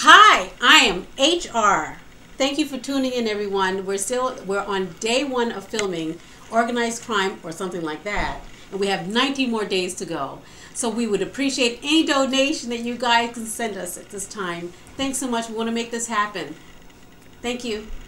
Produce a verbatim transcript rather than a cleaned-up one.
Hi, I am H R. Thank you for tuning in, everyone. We're still we're on day one of filming Organized Crime or something like that, and we have ninety more days to go. So we would appreciate any donation that you guys can send us at this time. Thanks so much. We want to make this happen. Thank you.